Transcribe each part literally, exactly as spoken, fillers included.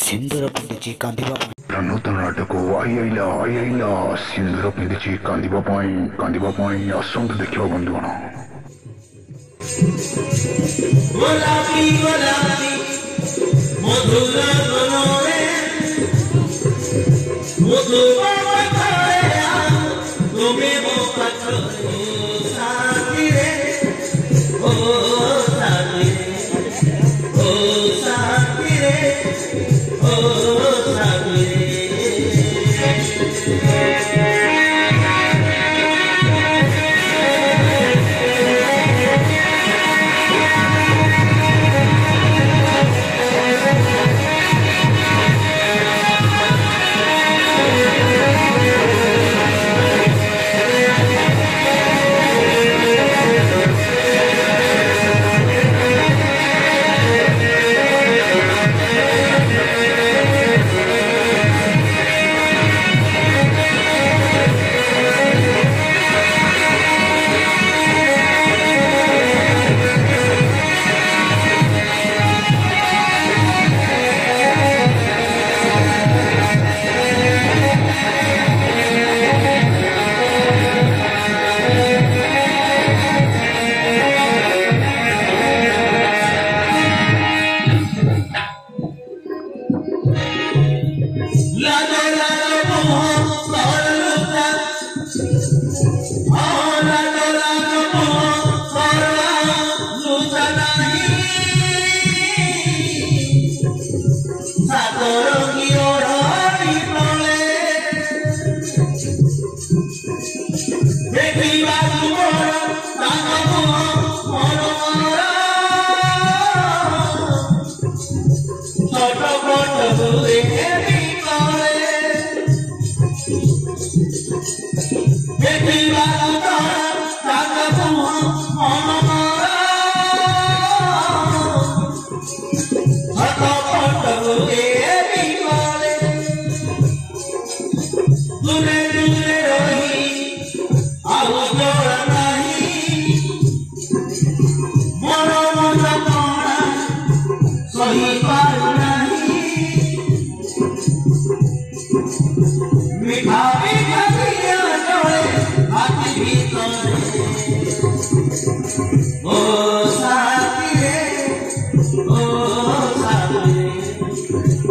सिंदूर पिंधि कांदिबा नूतन नाटक आई आईला आई आईला सिंदूर पिंधि कांदिबा कांदिबा आसंतु देखिबा बंधुगण गोलापी गोलापी मधुर मनोरे मधुर पथरे तुमे मो पथरे साथी रे ओ साथी रे ओ साथी रे ओ साथी रे ओ साथी रे ओ साथी रे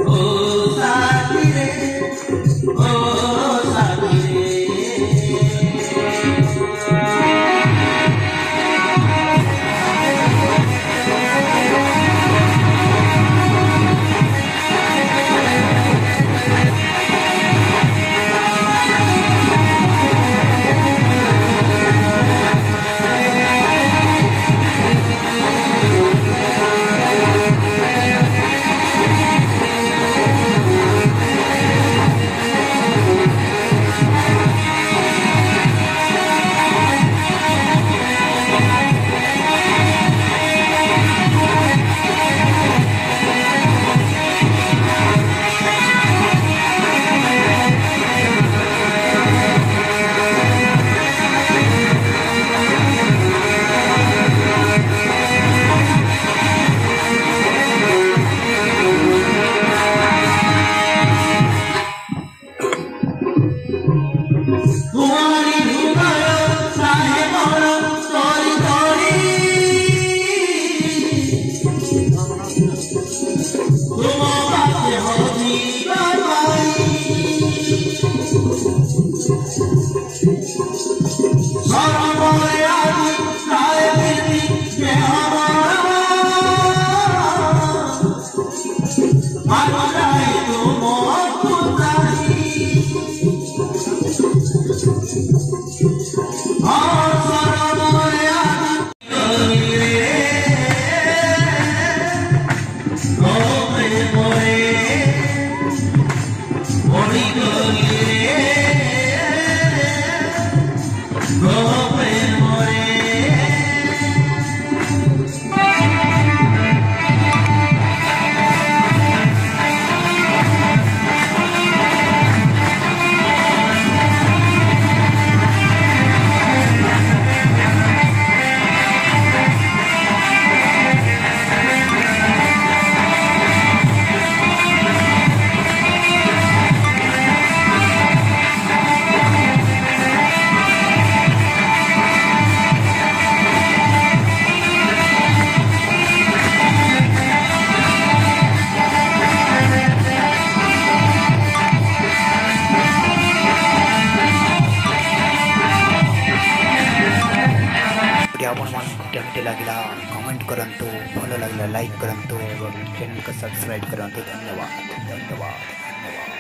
आपको केमती लगिला कमेंट करंतु भल लगिला लाइक करंतु एवं चैनल को सब्सक्राइब करंतु। धन्यवाद धन्यवाद धन्यवाद।